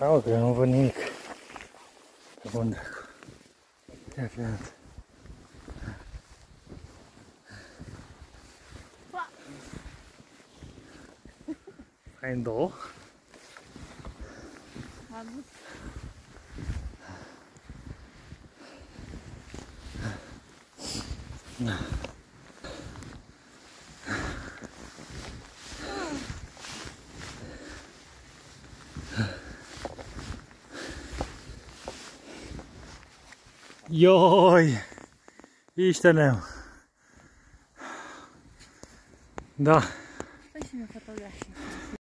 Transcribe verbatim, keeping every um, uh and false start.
Da, mă, că eu nu văd nimic. Pe bun dracu. Ia fi atent. Hai în două. Am văzut. Ioi! Iște-ne! Da. Păi și mi-o fotografie.